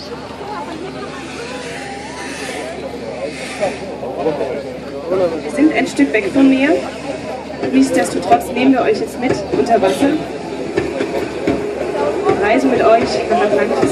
Wir sind ein Stück weg vom Meer. Nichtsdestotrotz nehmen wir euch jetzt mit unter Wasser. Wir reisen mit euch nach Atlantis.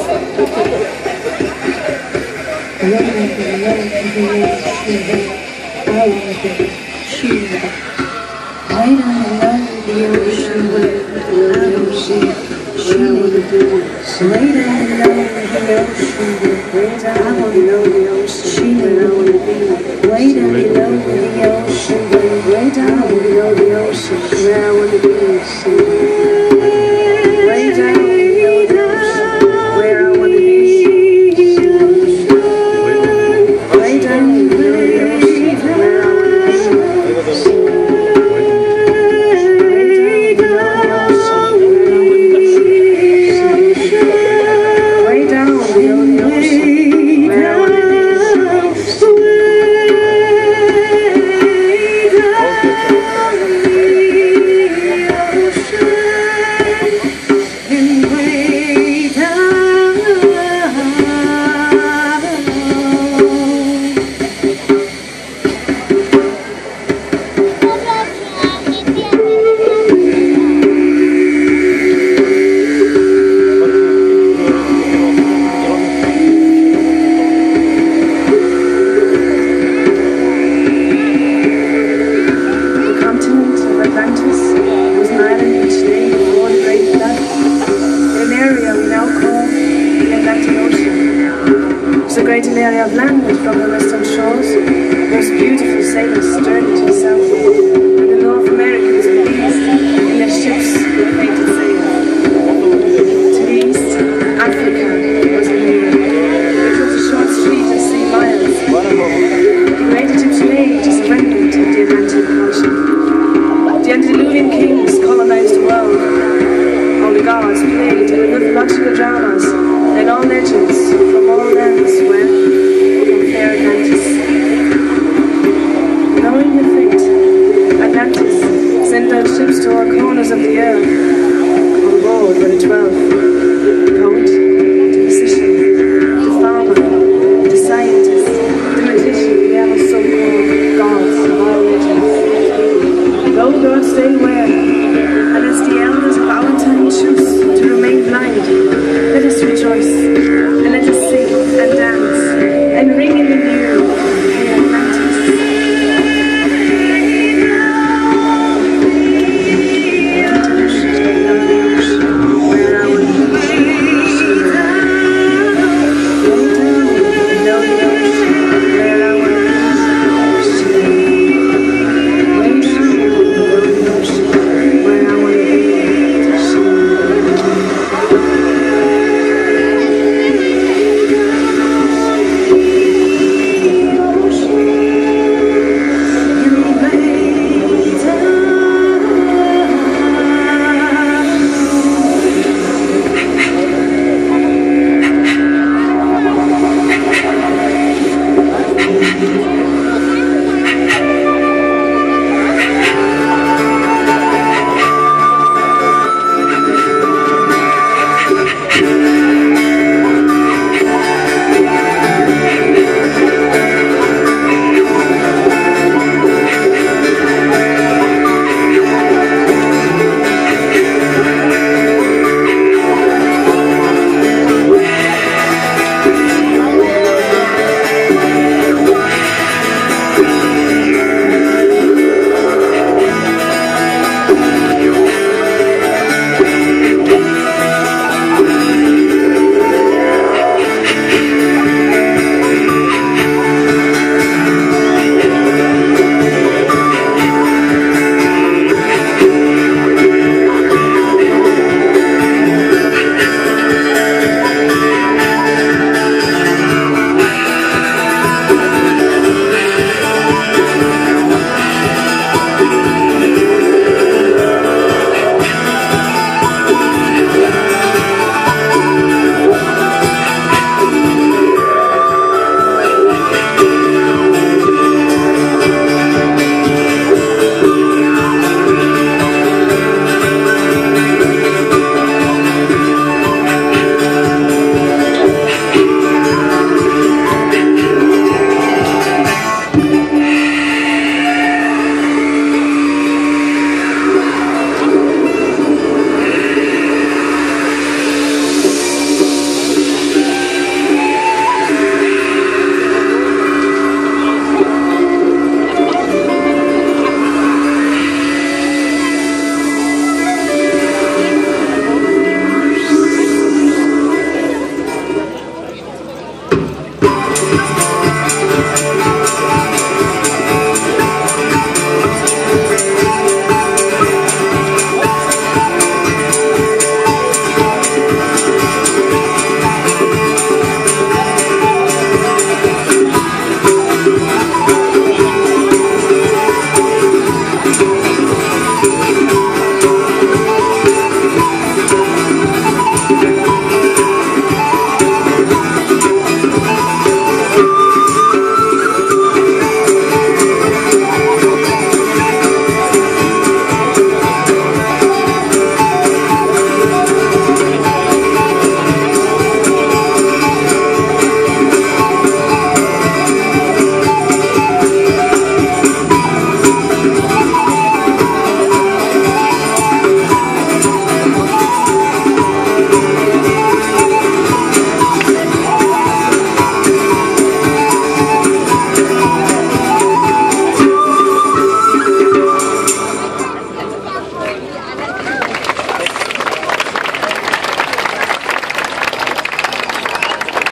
Area of land from the western shores, most beautiful sailors journey to the south, and the North Americans pleased in their ships with painted sails. To the east, Africa was the neighbor. It was a short street of 3 miles. The great Egyptian age is a remnant of the Atlantic culture. The antediluvian kings colonized the world. All the gods played in the mythological dramas, and all legends from all lands were Atlantis. Knowing the fate, Atlantis sent out ships to all corners of the earth